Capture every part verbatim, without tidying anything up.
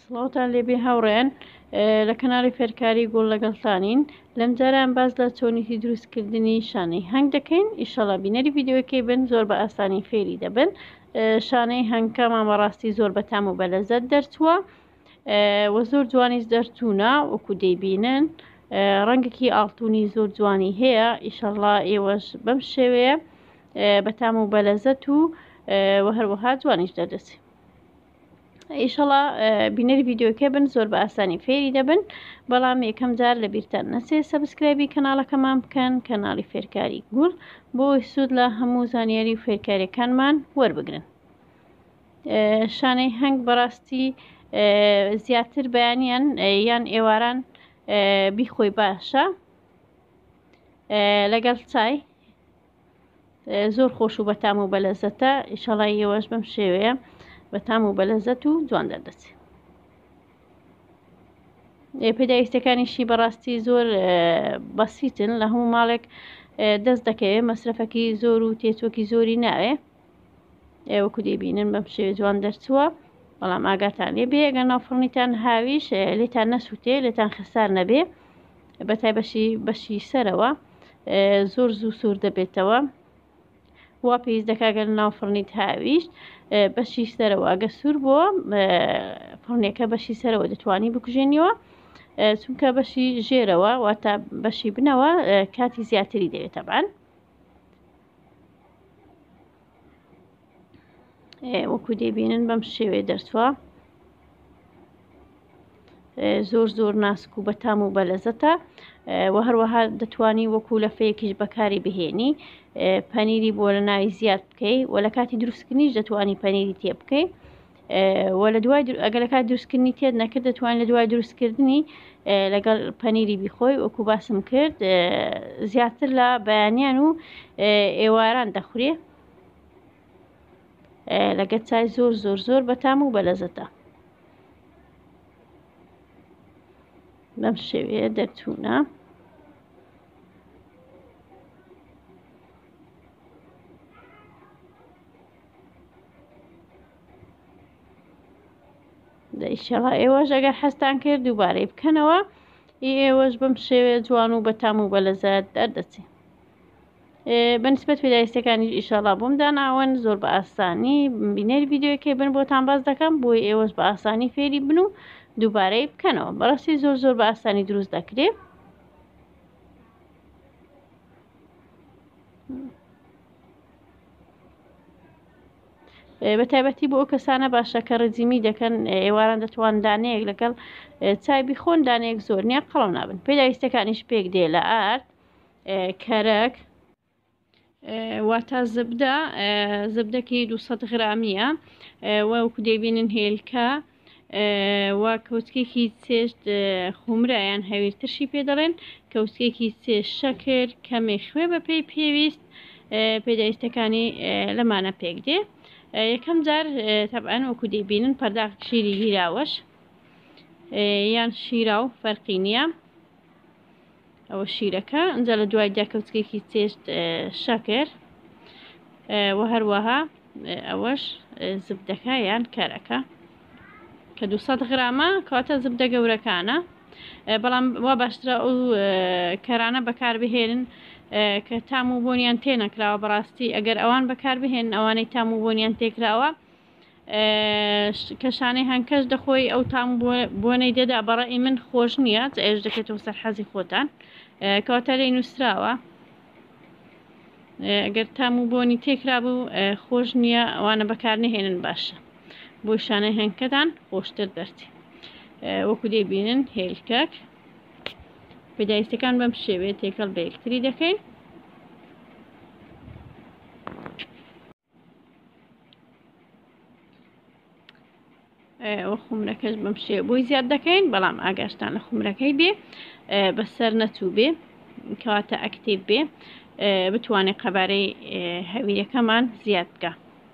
سڵاوتان لێبێ هاوڕێن لە کەناڵی فێرکاری گوڵ لەگەڵتانین. لەم جاران باز لە چۆنیتی دروستکردنی شانەی هەنگ دەکەین. ئیشەڵا بینەری ڤیدیۆکەی بن زۆر بە ئاسانی فێری دەبن. شانەی هەنگکەمان بەڕاستی زۆر بەتام و بەلەزەت دەرچووە و زۆر جوانیش دەرچوونە وەکو دەیبینن. ڕەنگێکی ئاڵتونی زۆر جوانی هەیە. ئیشەڵا ئێوەش بەم شێوەیە بەتام و بەلەزەت و و هەروەها جوانیش دەردەچێت. ئیشەڵا بینەری ڤیدیۆکە بن زۆر بە ئاسانی فێری دەبن. بەڵام یەکەم جار لە بیرتان نەچێ سەبسکرایبی کەناڵەکەمان بکەن، کەناڵی فێرکاری گوڵ، بۆی سوود لە هەموو زانیاری و فێرکاریەکانمان وەربگرن. شانەی هەنگ بەڕاستی زیاتر بەیانیان یان ئێواران بیخۆی باشە لەگەڵ چای زۆر خۆش و بەتام و بەلەزەتە. ئیشەڵا ئێوەش بەم شێوەیە بەتام و بەلەزەت و جوان دەردەچێت. پێداویستەکانیشی بەڕاستی زۆر بەسیتن، لە هەموو ماڵێک دەست دەکەوێت، مەسرەفەکی زۆر و تێچۆکی زۆری ناوێ. وەکو دەیبینن بەم شێوە جوان دەرچووە. بەڵام ئاگاتان لێبێ ئەگەر ناوفڕنیتان هاویش لێتان نەسووتێ، لێتان خەسار نەبێ، بەتای بەشی بەشی سەرەوە زۆر زوو سوور دەبێتەوە. وا پێویست دەکا گەر ناوفڕنیت هاویش بەشی سەرەوە ئەگە سوور بووە فڕنێکە بەشی سەرەوە دەتوانی بکوژێنیەوە، چونکە بەشی ژێرەوە واتە بەشی بنەوە کاتی زیاتری دەوێت. تەبعاً وەکو دەیبینن بەم شێوەیە دەرچووە. زۆر زۆر ناسک و بەتام و بەلەزەتە و هەروەها دەتوانی وەکو لەفەیەکیش بەکاری بهێنی. پەنیری بۆ لە ناوی زیاد بکەی و لە کاتی دروستکردنیش دەتوانی پەنیری تێ بکەی و لە دوای ئەگەر لە کاتی دروستکردنی تێت نەکرد دەتوانین لە دوای دروستکردنی لەگەڵ پەنیری بیخۆی. وەکو باسم کرد زیاتر لە بەیانیان و ئێواران دەخورێ، لەگەڵ چای زۆر زۆر زۆر بەتام و بەلەزەتە. بەم شێوەیە دەرچوونە. ئیشەڵا ئێوەش ئەگەر حەستان کرد دووبارەی بکەنەوە، ئێوەش بەم شێوەیە جوان و بەتام و بەلەزەت دەردەچێت. بەنسبەت پێداویستەکانی ئیشەڵا بۆم داناون زۆر بە ئاسانی بینەری ڤیدیۆکەی بن بۆتان باز دەکەم، بۆی ئێوەش بە ئاسانی فێری بن و دووبارەی بکەنەوە. بەڕاستی زۆر زۆر بە ئاسانی دروست دەکرێت. بە تایبەتی بۆ ئەو کەسانە باشە کە ڕەجیمی دەکەن، ئێواران دەتوان دانەیەک لەگەڵ چای بیخۆن، دانەیەک زۆر نییە قەڵەو نابن. پێداویستەکانیش پێک دێ لە ئارد، کەرەک، واتە زبدە، زبدەکی دووسەد غرامیە، وەکو دەیبینن هێلکە و کەوچکێکی چێشت خومرایان هەویرترشی پێ دەڵێن، کەوچکێکی چێشت شەکر، کەمێ خوێ بە پێی پێویست. پێداویستەکانی لەمانە پێک دێ. یەکەم جار تەبعاً وەکو دەیبینن پەرداخ شیری گیراوەش یان شیرا و فەرقی نییە، ئەوە شیرەکە. ئەنجا لە دوای دا کەوچکێکی چێشت شەکر و هەروەها ئەوەش زبدەکە یان کەرەکە کە دووسەد غرامە، کەواتە زبدە گەورەکانە. بەڵام وا باشترە ئەو کەرانە بەکاربهێنن کە تام و بۆنیان تێ نەکراوە. بەڕاستی ئەگەر ئەوان بەکاربهێن، ئەوانەی تام و بۆنیان تێکراوە، کە شانەی هەنگکەش دەخۆی ئەو تام بۆنەی دەدا، بەڕێی من خۆش نییە، ئێش دەکێتەوە سەر حەزی خۆتان، کەواتە لێی نووسراوە. ئەگەر تام و بۆنی تێکرا بوو خۆش نییە، ئەوانە بەکار نهێنن باشە، بۆ شانەی هەنگکەتان خۆشتر دەرچێت. وەکو دەیبینن هێلکەک. پێداویستەکان بەم شێوەیە تێکەڵ بە یەکتری دەکەین. ئەوە خومرەکەش بەم شێوە بۆی زیاد دەکەین، بەڵام ئاگاشتان لە خومرەکەی بێ بەسەر نەچوو بێ، کەواتە ئەکتیڤ بێ، بتوانێت قەبارەی هەویرەکەمان زیاد بکە،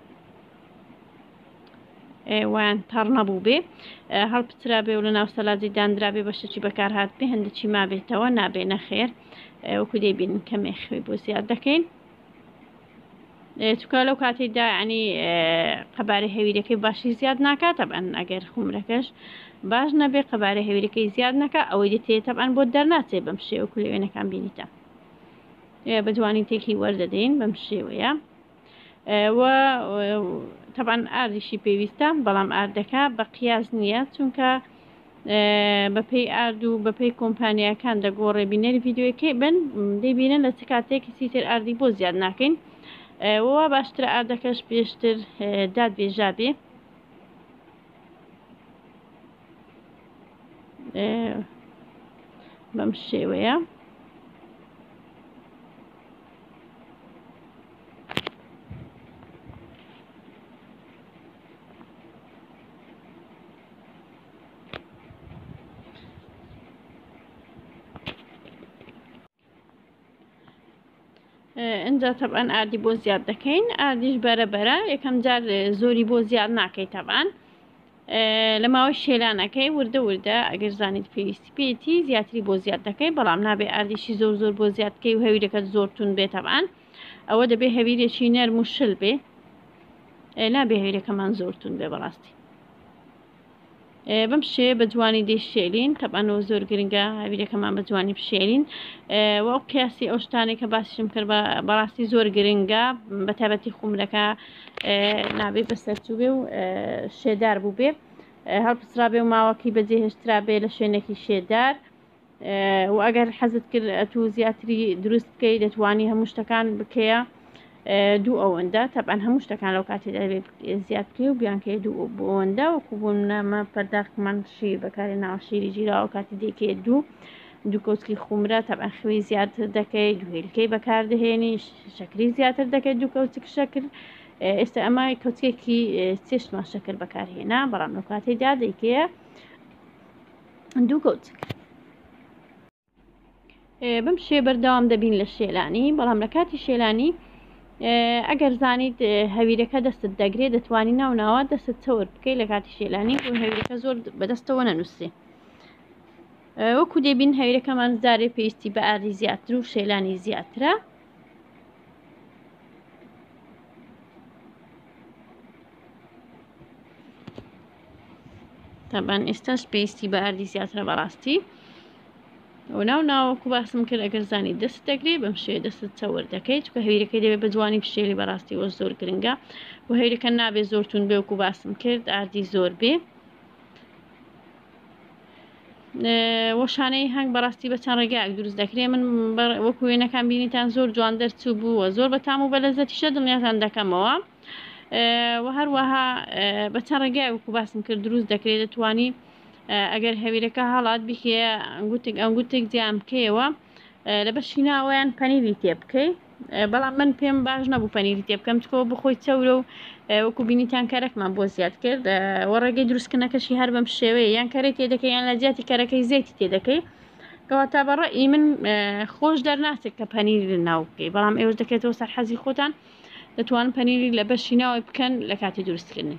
وان تەڕ نەبوو بێ، هەڵپچرا بێ و لە ناو سەلاجی دانرا بێ، بەشێکی بەکارهات بێ، هەندێکی مابێتەوە نابێ نەخێر. وەکو دەیبینن کەمێ خوێ بۆ زیاد دەکەین. چکە لەو کاتێکدا ینی قەبارەی هەویرەکەی باشی زیاد ناکات تەبەن ئەگەر خومرەکەش باش نەبێ قەبارەی هەویرەکەی زیاد نەکە ئەوەی دەتێت تەبەن بۆ دەرناچێ بەم شێوە کولێوێنەکان بینیتە بە جوانی تێکی وەردەدەین بەم شێوەیە و تەبەن ئاردیشی پێویستە بەڵام ئاردەکە بە قیاس نییە چونکە بەپێی ئارد و بەپێی کۆمپانیەکان دەگۆڕێ بینەری ڤیددیوەکەی بن دەیبینن لە چ کاتێکی سیتر ئاردی بۆ زیاد ناکەین وە باشترە ئاردەکەش پێشتر دادبێژابێ بەم شێوەیە اینجا طبعا ئاردی بۆ زیاد دەکەین ئاردیش بەرەبەرە یەکەم جار زۆری بۆ زیاد ناکەی طبعا لە ماوەی شێلانەکەی وردە وردە ئەگەر زانیت پێویستی پێێتی زیاتری بۆ زیاد دەکەی بەڵام نابێ ئاردیشی زۆر زۆر بۆ زیادکەی و هەویرەکەت زۆرتون بێت طبعا ئەوە دەبێ هەویرێکی نەرم و شل بێ نابێ هەویرەکەمان زۆرتون بێ بەڕاستی بەم شێ بە جوانی دەیشێلین تەبانەوە زۆر گرنگە هەویرەکەمان بە جوانی بشێلین و ئەو قیاسی ئەو شتانێک کە باسیشم کرد بەڕاستی زۆر گرنگە بە تایبەتی خومرەکە نابێ بەسەرچوو بێ و شێدار بوو بێ هەڵپسرا بێ و ماوەکی بەجێهێشترا بێ لە شوێنێکی شێدار و ئەگەر حەزت کرد ئەتوو زیاتری دروست بکەی دەتوانی هەموو شتەکان بکەیە دوو ئەوەندە تەبەن هەموو شتەکان لەو کاتێدا زیاد بکەی و بیانکەی دوو بۆ ئەوەندە وەکو بوون نامە پەرداخمان شیر بەکاری ناوە شیری جیراوە کاتی دێکێ دوو دوو کۆچکی خومرە تەبەن خوێی زیاتر دەکەی دوێلکەی بەکاردەهێنی شەکری زیاتر دەکەیت دوو کەوچک شەکر ئێستا ئەمە کەوچکێکی چێشتمان شەکر بەکارهێنا بەڵام لەو کاتێدا دەیکەیە دوو کەوچک بەم شێ بەردەوام دەبین لە شێلانی بەڵام لە کاتی شێلانی ئەگەر زانیت هەویرەکە دەستت دەگرێت دەتوانی ناو ناوە دەستت چەور بکەی لە کاتی شێلانی بۆ هەویرەکە زۆر بەدەستەوە نەنووسێ وەکو دەبین هەویرەکەمان زارێ پێویستی بە ئاردی زیاتر و شێلانی زیاترە تەبەن ئێستاش پێویستی بە ئاردی زیاترە بەڕاستی و ناو ناوەکو باسم کرد ئەگەر زانی دەست دەگرێت بەم شێ دەستت چەور دەکەیت چکە هەویرەکەی دەبێت بە جوانی پشێلی بەڕاستی وە زۆر گرنگە و هەویرەکە نابێت زۆرتون بێ وەکو باسم کرد ئاردی زۆر بێ وەشانەی هەنگ بەڕاستی بە چەند ڕێگایەک دروست دەکرێت من وەکو وێنەکان بینیتان زۆر جوان دەرچوو بووە زۆر بەتام و بەلەزەتیشە دڵنیاتان دەکەمەوە و هەروەها بە چەند ڕێگای وەکو باسم کرد دروست دەکرێت دەتوانی ئەگەر هەویرەکە هەڵات بکێ ئەنگوتێک ئەنگوتێک جیام بکەیەوە لە بەشی ناوەیان پەنیری تێ بکەی بەڵام من پێم باش نەبوو پەنیری تێ بکەم چکەوە بخۆی چەورە و وەکو بینیتان کەرەکمان بۆ زیاد کرد وە ڕێگەی دروستکردنەکەشی هەر بەم شێوەیە یان کەرەی تێ دەکەی یان لە جیاتی کەرەکەی زەیتی تێ دەکەی کەواتە بەڕێی من خۆش دەرناچێت کە پەنیری لە ناو بکەی بەڵام ئێوەش دەکەێتەوە سەرحەزی خۆتان دەتوانن پەنیری لە بەشی ناوی بکەن لە کاتی دروستکردنی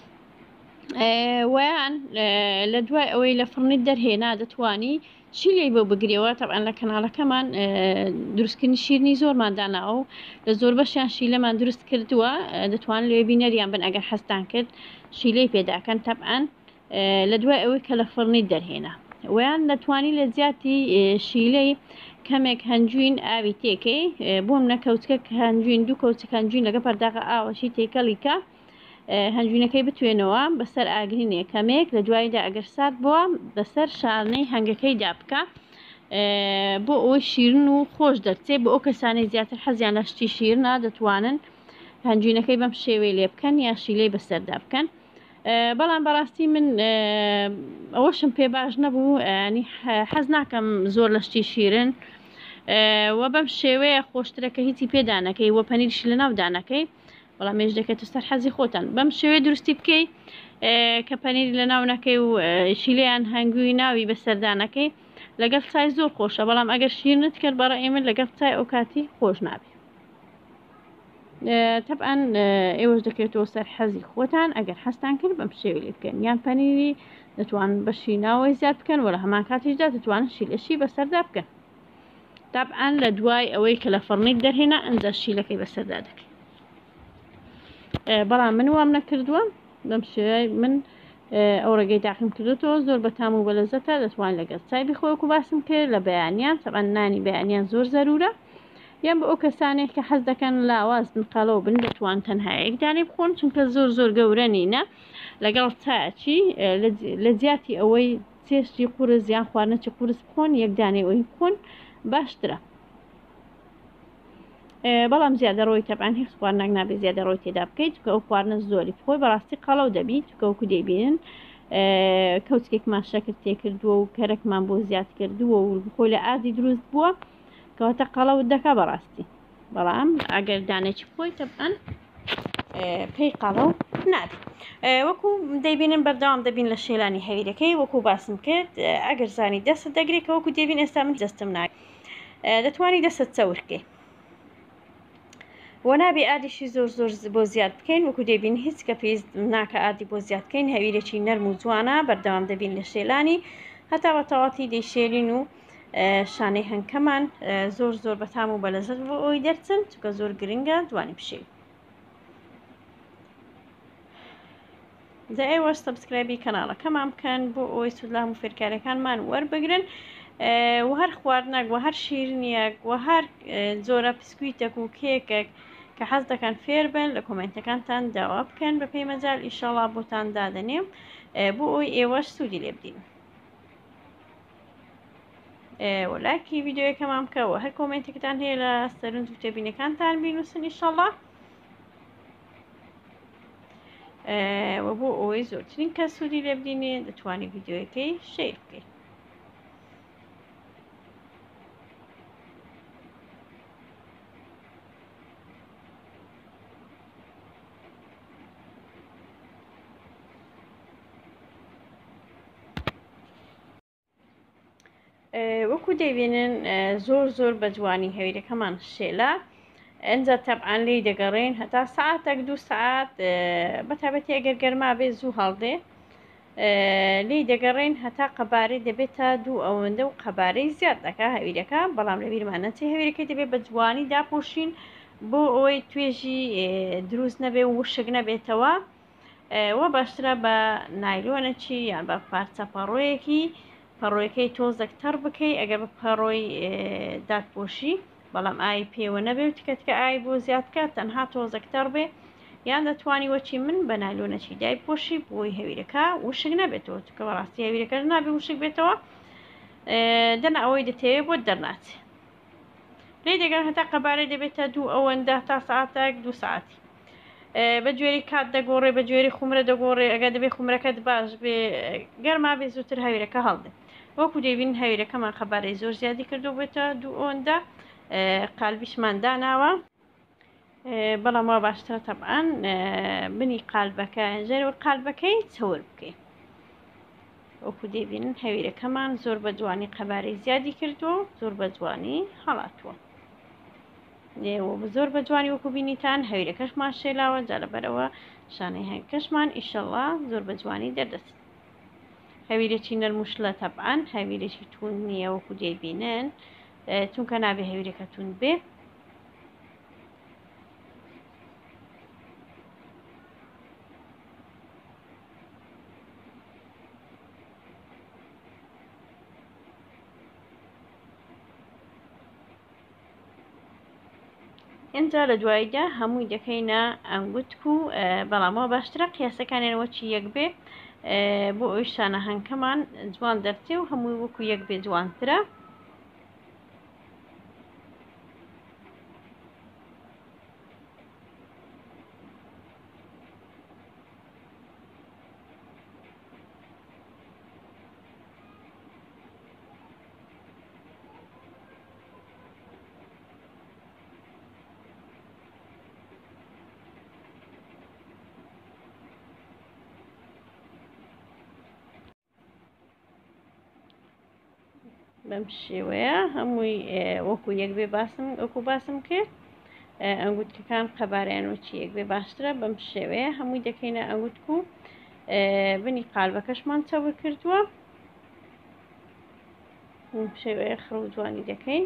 ویان لە دوای ئەوەی لە فڕنیت دەرهێنا دەتوانی شیلەی بۆ بگرێەوە تەبەن لە کەناڵەکەمان دروستکردنی شیرنی زۆرمانداناوە و لە زۆر بەشیان شیلەمان دروست کردووە دەتوان لێ بینەریان بن ئەگەر حەستان کرد شیلەی پێداکەن تەبەن لە دوای ئەوەی کە لە فڕنیت دەرهێنا ویان دەتوانی لە زیاتی شیلەی کەمێک هەنجوین ئاوی تێکەی بۆم نەکەوتکە هەنجوین دوو کەوتک هەنجوین لەگە پەرداغە ئاوەشی تێکەڵیکە هەنجوینەکەی بتوێنەوە بەسەر ئاگرینێ کەمێک لە دواییدا ئەگەر سات بووە بەسەر شارنەی هەنگەکەی دابکە بۆ ئەوەی شیرن و خۆش دەرچێت بۆ ئەو کەسانی زیاتر حەزیان لە شتی شیرنە دەتوانن هەنجوینەکەی بەم شێوەی لێ بکەن یا شیلەی بەسەردا بکەن بەڵام بەڕاستی من ئەوەشم پێ باش نەبوو ینی حەز ناکەم زۆر لە شتی شیرن وە بەم شێوەیە خۆشترەکە هیچی پێدانەکەی وە پەنیرشی لە ناودانەکەی بەڵام مێژ دەکەێت سەر حەزی خۆتان بەم شێوەیە دروستی بکەی کە پەنیری لە ناونەکەی و شیلەیان هەنگووی ناوی بەسەردانەکەی لەگەڵ چای زۆر خۆشە بەڵام ئەگەر شیرنت کرد بەڕێی من لەگەڵ چای ئەو کاتی خۆش نابێت تەبەن ئێوەش دەکرێتەوە سەر حەزی خۆتان ئەگەر حەستان کرد بەم شێوەی لێ بکەن یان پەنیری دەتوان بەشی ناوەی زیاد بکەن وە لە هەمان کاتیشدا دەتوانن شیلەشی بەسەردا بکەن تەبەن لە دوای ئەوەی کە لە فڕنیت دەرهێنا ئەنجا شیلەکەی بەسەردا دەکەن بەڵام من وام نەکردووە بەم شێوەیە من ئەو ڕێگەی تاقیم کردوەوە زۆر بەتام و بەلەزەتە دەتوان لەگەڵ چای بخۆیەک و باسم کرد لە بەیانیان تەبەن نانی بەیانیان زۆر زەرورە یان بە ئەو کەسانێک کە حەز دەکەن لاواز بن قەڵەو بن دەتوان تەنها یەکدانێ بخۆن چونکە زۆر زۆر گەورە نینە لەگەڵ چاچی لە جیاتی ئەوەی چێشتی قورس یان خواردنەی قورس بخۆن یەکدانێ ئەوی بخۆن باشترە. بەڵام زیادە ڕۆی تەبعاً هیچ خواردنێک نابێ زیادە ڕۆی تێدا بکەیت کە ئەو خواردنە زۆری بخۆی بەڕاستی قەڵەو دەبیت کەوکو دەیبینن کەوتێکمان شەکر تێکردووە و کەرەکمان بۆ زیاد کردووە و بخۆی لە ئازی دروست بووە کەواتە قەڵەوت دەکا بەڕاستی. بەڵام ئەگەر دانێکی بخۆی تەبعاً پێی قەڵەو نابێت. وەکو دەیبینن بەردەوام دەبین لە شێلانی هەویرەکەی وەکو باسم کرد ئەگەر زانی دەستت دەگرێت کە وەکو دەبین ئێستا من دەستم ناگرێت دەتوانی دەستت چەورکەی وە نابێ ئادیشی زۆر زۆر بۆ زیاد بکەین وەکو دەبین هیچ کە پێویست ناکە ئادی بۆ زیاد بکەین هەویرێکی نەرم و جوانە بەردەوام دەبین لە شێلانی هەتا بە تەواتی دەیشێلین و شانەی هەنکەمان زۆر زۆر بەتام و بەلەزەت بۆ ئەوی دەرچن چونکە زۆر گرنگە دوانی بشێوی. دا ئێوە سەبسکرایبی کەناڵەکەمان بکەن بۆ ئەوەی سودلام و فێرکارەکانمان وەربگرن و هەر خواردنەک و هەر شیرنیەک و هەر جۆرە پسکویتێک و کێکێک کە حەز دەکەن فێر بن لە کۆمنتەکانتان داوا بکەن بە پێی مەجال ئیشەڵا بۆتان دادەنێم بۆ ئەوی ئێوەش سوودی لێ بدین. وەلاکی ڤیدیۆیەکەمان بکەوە هەر کۆمنتێکتان هەیە لە سەرنج و تێبینەکانتان بینووسن ئیشەڵا و بۆ ئەوەی زۆرترین کەس سوودی لێ بدینێ دەتوانێت ڤیدیۆیەکەی شەیر بکەیت. وەکو دەیبینن زۆر زۆر بە جوانی هەویرەکەمان شێلا ئەنجا تەبعاً لی دەگەڕێن هەتا سەعاتێک دوو سەعات بەتابەتی ئەگەر گەرما بێ زوو هەڵدێ لی دەگەڕێن هەتا قەبارەی دەبێتە دوو ئەوەندە و قەبارەی زیاد دەکا هەویرەکە بەڵام لە بیرمان نەچێ هەویرەکەی دەبێت بە جوانی داپۆشین بۆ ئەوەی توێژی دروست نەبێ و وشک نەبێتەوە وە باشترە بە نایلۆنەکی یان بە پارچە پەڕۆیەکی پەڕۆیەکەی تۆزێک تەڕ بکەی ئەگەر بە پەڕۆی دادپۆشی بەڵام ئای پێوە نەبێت تکەت کە ئای بۆ زیادکە تەنها تۆزێک تەڕ بێ یان دەتوانی وەچی من بە نایلۆنەکی دایپۆشی بۆی هەویرەکە وشک نەبێتەوە کە بەڕاستی هەویرەکە نابێ وشک بێتەوە دەنا ئەوەی دەتەوێت بۆ دەرناچێ لێ دەگەن هەتا قەبارەی دەبێتە دوو ئەوەندە تا سەعاتێک دوو سەعاتی بە گوێری کات دەگۆڕێ بە گوێری خومرە دەگۆڕێ ئەگەر دەبێت خومرەکەت باش بێ گەرما بێ زووتر هەویرەکە هەڵدێ وەکو دەبین هەویرەکەمان خەبارەی زۆر زیادی کردو بێتە دوو ئەوەندە قالبیشمان داناوە بەڵام وا باشترە تەبعاً بنی قالبەکە ژێرەوە قالبەکەی چەور بکەین وەکو دەبینن هەویرەکەمان زۆر بە جوانی قەبارەی زیادی کردو زۆر بە جوانی هەڵاتووە زۆر بە جوانی وەکو بینیتان هەویرەکەشمان شێلاوە جا لەبەرەوە شانەی هەنگکەشمان ئیشەڵا زۆر بە جوانی دەردەچێت. هەویرێکی نەرموشلە تەبعاً هەویرێکی تون نییە وەکو دەیبینن چونکە نابێ هەویرەکە تون بێ ئینجا لە دواییدا هەمووی دەکەینە ئەنگوتک و بەڵامەوە باشترە قیاسەکانێنەوە چی یەک بێ بۆ ئەوی شانە هەنکەمان جوان دەرچێ و هەمووی وەکو یەک بێ جوانترە. بەم شێوەیە هەمووی وەکو یەک بێ باسم وەکو باسم کرد ئەنگوتکەکان قەبارەیانەوەی یەک بێ باشترە بەم شێوەیە هەمووی دەکەینە ئەنگوتک و بنی قالبەکەشمان چەور کردووە شێوەیە خڕ و جوانی دەکەین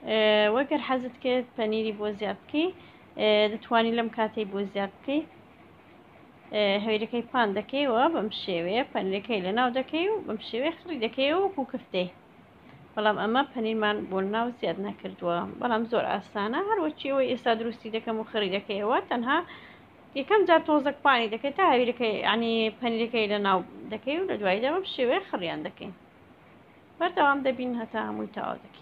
وەگەر حەزت کرد پەنیری بۆ زیاد بکەی دەتوانی لەم کاتەی بۆ زیاد بکەی هەویرەکەی پان دەکەیەوە بەم شێوەیە پەنیرەکەی لە ناو دەکەی و بەم شێوەیە خڕی دەکەیەوە وەکو کفتەی. بەڵام ئەمە پەنیرمان بۆ ناو زیاد نەکردووە، بەڵام زۆر ئاسانە هەروەچیەوەی ئێستا دروستی دەکەم و خڕی دەکەیەوە تەنها یەکەم جار تۆزێک پانی دەکەیت تا هەویرەکەی عنی پەنیرەکەی لە ناو دەکەی و لە دواییدا بەم شێوەیە خڕیان دەکەین. بەردەوام دەبین هەتا هەمووی تەواو دەکەین.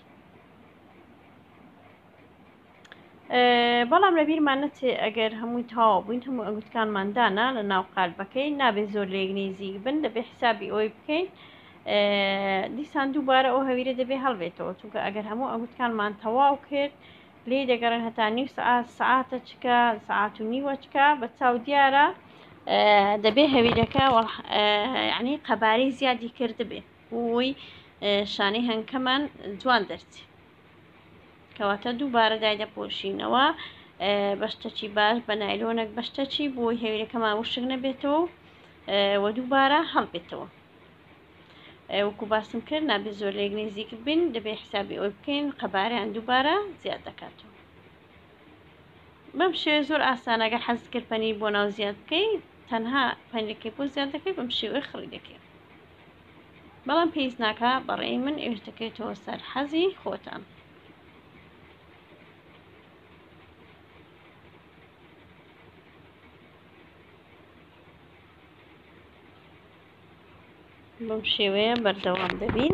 بەڵام لە بیرمان نەچێ ئەگەر هەمووی تەواو بووین هەموو ئەنگوتکانماندانا لە ناو قالبەکەی نابێت زۆر لێک نێزیک بن، دەبێت حسابی ئەوی بکەین دیسان دووبارە ئەو هەویرە دەبێت هەڵبێتەوە، چونکە ئەگەر هەموو ئەنگوتکانمان تەواو کرد لێ دەگەڕێن هەتا نیو سعات سعاتە چکە سعات و نیوە چکە بە چاو دیارە دەبێت هەویرەکە یعنی قەبارەی زیادی کرد بێ وی شانەی هەنکەمان جوان دەرچێت کەواتە دووبارە دای دەپۆشینەوە بەشتەکی باش بە نایلۆنێک بەشتەکی بۆی هەویرەکەمان وشک نەبێتەوە و دووبارە هەڵبێتەوە. وەکو باسم کرد نابێت زۆر لێک نێزیک بین، دەبێت حسابی ئەوی بکەین قەبارەیان دووبارە زیاد دەکاتەوە. بەم شێوەیە زۆر ئاسانە ئەگەر حەزت کرد پەنیر بۆ ناو زیاد بکەی تەنها پەنیرەکەی بۆ زیاد دەکەی بەم شێوەیە خڕی دەکەی. بەڵام پێویست ناکە بەڕێی من ئێوە دەکەیتەوە سەر حەزی خۆتان. بەم شێوەیە بەردەوام دەبین.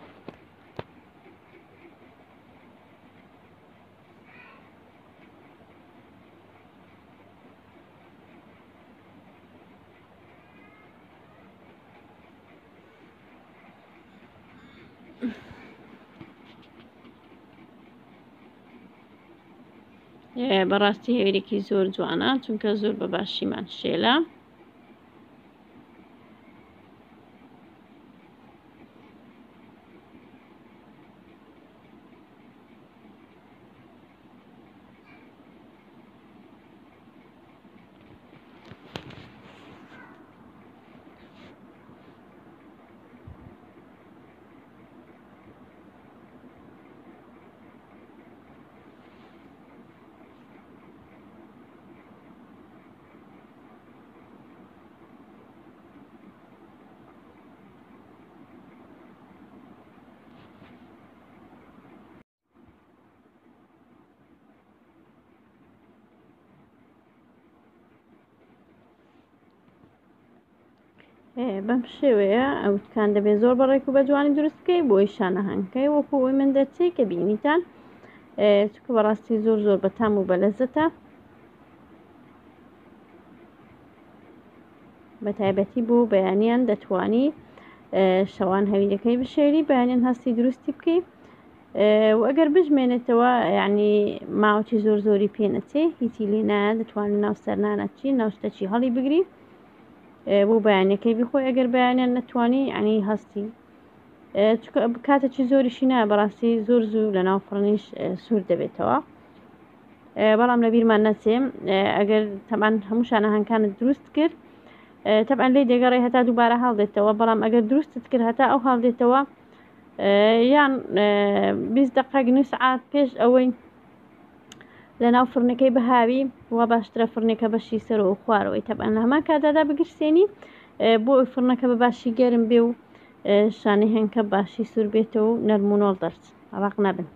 بەڕاستی هەویرێکی زۆر جوانە چونکە زۆر بە باشیمان شێلە. بەم شێوەیە ئەوتکان دەبێت زۆر بەڕێک و بە جوانی دروست بکەی بۆی شانە هەنگکەی وەکو ئەوی من دەرچێت کە بینیتان چونکە بەڕاستی زۆر زۆر بەتام و بەلەزەتە. بە تایبەتی بۆ بەیانیان دەتوانی شەوان هەویرەکەی بشێری بەیانیان هەستی دروستی بکەی و ئەگەر بژمێنێتەوە یعنی ماوەی زۆر زۆری پێ نەچێ هیچی لێ نایە دەتوانین ناو سەرنانەچی ناوشتەچی هەڵی بگری بۆ بەیانەکەی بخۆی ئەگەر بەیانیان نەتوانی عنی هەستی کاتێکی زۆریشی نایە بەڕاستی زۆر زوو لە ناو فڕنیش سوور دەبێتەوە. بەڵام لە بیرمان نەچێ ئەگەر تەمان هەموو شانە هەنگکانت دروست کرد تەبعەن لێ دەگەڕێ هەتا دووبارە هەڵدێتەوە، بەڵام ئەگەر دروستت کرد هەتا ئەو هەڵدێتەوە یان بیست دقیقە نیو سعات پێش ئەوەی لە ناو فڕنەکەی بەهاوی وا باشترە فڕنێکە بەشی سەرەوە خوارەوەی تەبعەن لە هەمان کاتدادا بگرسێنی بۆ ئەوی فڕنەکە بە باشی گەرم بێ و شانەی هەنگکە باشی سوور بێتەوە و نەرمونۆڵ دەرچ ڕق نەبن.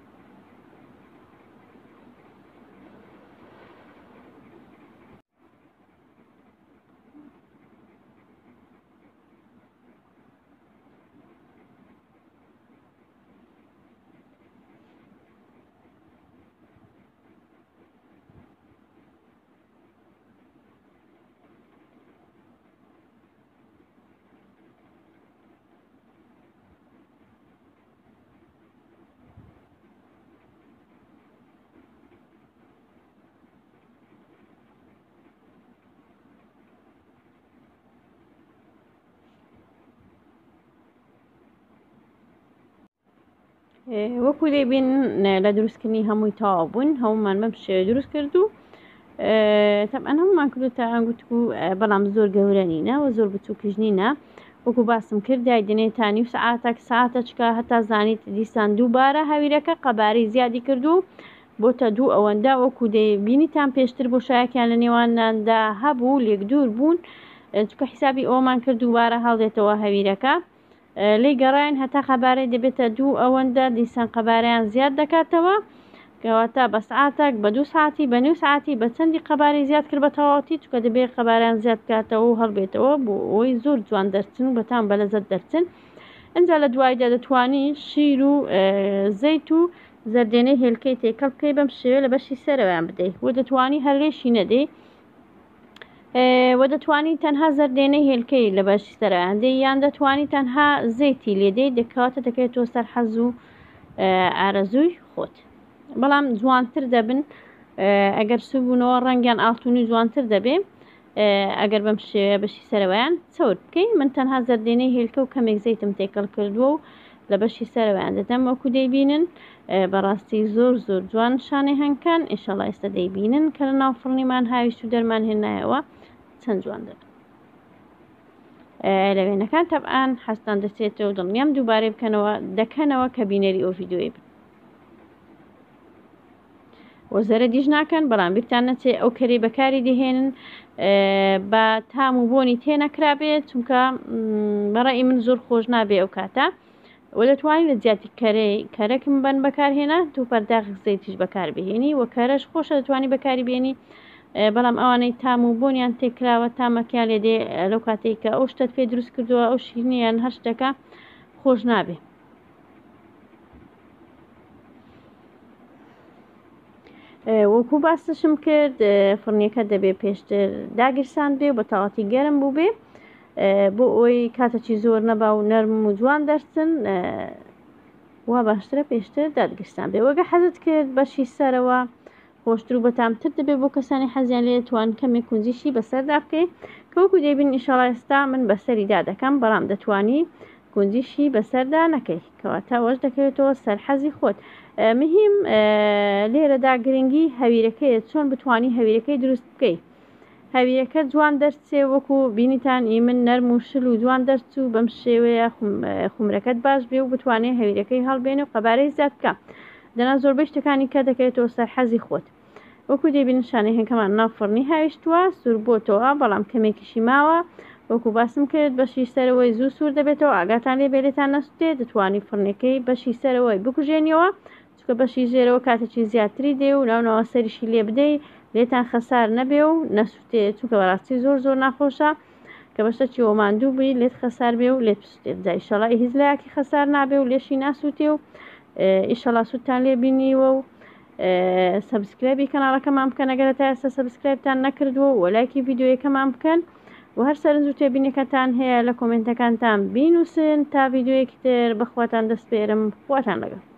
وەکو دەیبین لە دروستکردنی هەمووی تەواو بوون هەمومان بەم شێوەیە دروست کرد و تەبعەن هەمومان کردو تا ئەنگوتک و بەڵام زۆر گەورە نینە و زۆر بچووکیش نینە وەکو باسم کرد دایدنێتانی و سعاتێک ساعتە چکە هەتا زانیت دیسان دووبارە هەویرەکە قەبارەی زیادی کردو بۆتە دوو ئەوەندە وەکو دەبینیتان پێشتر بۆ شایەکیان لە نێواناندا هەبوو لێک دوور بوون چکە حیسابی ئەومان کرد دووبارە هەڵدێتەوە هەویرەکە لی گەڕایان هەتا قەبارەی دەبێتە دوو ئەوەندە دیسان قەبارەیان زیاد دەکاتەوە کەواتە بە سعاتێک بە دوو ساعتی بە نیو ساعتی بە چەندی قەبارەی زیاد کرد بە تەواوەتی چکە دەبێت قەبارەیان زیاد بکاتەوە و هەڵبێتەوە بۆ ئەوی زۆر جوان دەرچن و بەتان بە لەزەت دەرچن ئەنجا لە دوایدا دەتوانی شیر و زەیت و زەردێنەی هێلکەی تێکەڵ بکەی بەم شێوە لە بەشی سەرەوەیان بدەیت و دەتوانی هەر لێشی نەدەی و دەتوانی تەنها زەردێنەی هێلکەی لە بەشی سەرەوەیان دەی یان دەتوانی تەنها زەیتی لێدەی دەکەواتە دەکەوێتەوە سەر حەز و ئارەزووی خۆت بەڵام جوانتر دەبن ئەگەر سوبوونەوە ڕەنگیان ئاڵتونی جوانتر دەبێ ئەگەر بەم شێوەیە بەشی سەرەوەیان چەوت بکەین من تەنها زەردێنەی هێلکە و کەمێک زەیتم تێکەڵ کردووە و لە بەشی سەرەوەیان دەدەم وەکو دەیبینن بەڕاستی زۆر زۆر جوان شانەی هەنگکان ئینشەڵا ئێستا دەیبینن کە لە ناو فڕنیمان هاویست و دەرمان هێنایەوە چەند جوان دەبن لەوێنەکان تەبعاان حەستان دەچێتەوە و دڵنیام دووبارەی بکەنەوە دەکەنەوە کە بینەری ئەو ڤیدیۆی بن وەزەرە دیژ ناکەن بەڵام بیرتان نەچێ ئەو کەرەی بەکاری دەهێنن بە تام و بۆنی تێنەکرابێت چونکە بەڕێی من زۆر خۆش نابێ ئەو کاتە وە دەتوانین لە جیاتی کەرەی کەرەکم بەن بەکارهێنا تو پەرداخ زەیتیش بەکار بهێنی و کەرەش خۆشە دەتوانی بەکاری بێنی بەڵام ئەوانەی تام و بۆنیان تێکراوە تامەکیان لێدێ لەو کاتێک کە ئەو شتت پێ دروست کردووە ئەو شیرنیان هەر شتەکە خۆش نابێ وەکو باسشم کرد فڕنیەکە دەبێ پێشتر داگیرسان بێ و بە تەواتی گەرم بوو بێ بۆ ئەوی کاتەکی زۆر نەبا و نەرم و جوان دەرچن وا باشترە پێشتر دادگیرسان بێ وەگە حەزت کرد بەشی سەرەوە خۆشتر و بەتامتر دەبێت بۆ کەسانی حەزیان لێ توان کەمێک کونجیشی بەسەردا بکەیت کە وەکو دەبین ئینشەڵا ئێستا من بەسەری دا دەکەم بەڵام دەتوانی کونجیشی بەسەردا نەکەی کەواتە ئەوەش دەکەوێتەوە سەر حەزی خۆت مهم لێرەدا گرنگی هەویرەکەیە چۆن بتوانی هەویرەکەی دروست بکەیت هەویرەکە جوان دەرچێ وەکو بینیتان ئی من نەرم و شل و جوان دەرچوو بەم شێوەیە خومرەکەت باش بێ و بتوانێت هەویرەکەی هەڵبێنێ و قەبارەی زیاد بکە دەنا زۆربەی شتەکانی کە دەکەوێتەوە سەر حەزی خۆت وەکو دەبین شانەی هەنگەمان ناو فڕنی هاویشتووە سوور بۆتەوە بەڵام کەمێکیشی ماوە وەکو باسم کرد بەشی سەرەوەی زوو سوور دەبێتەوە ئاگاتان لێ بێتان نەسووتێ دەتوانی فڕنەکەی بەشی سەرەوەی بکوژێنیەوە چکە بەشی ژێرەوە کاتێکی زیاتری دێ و ناونەوە سەریشی لێ بدەی لێتان خەسار نەبێ و نەسووتێ چونکە بەڕاستی زۆر زۆر ناخۆشە کە بەشتێکی ئۆماندوو بی لێت خەسار بێ و لێت بسووتێت جا ئیشەڵا هیچ لایەکی خەسار نابێ و لێشی ناسووتێ و ئیشەڵا سوودتان لێ بینیوە و سەبسکرایبی کەناڵەکەمان بکەن ئەگەر تا ئێستا سەبسکرایبتان نەکردووە و لایکی ڤیدیۆیەکەمان بکەن و هەر سەرنج و تێبینیەکەتان هەیە لە کۆمنتەکانتان بینووسن تا ڤیدیۆیەکی تر بەخواتان دەست پێرم خواتان لەگەڵ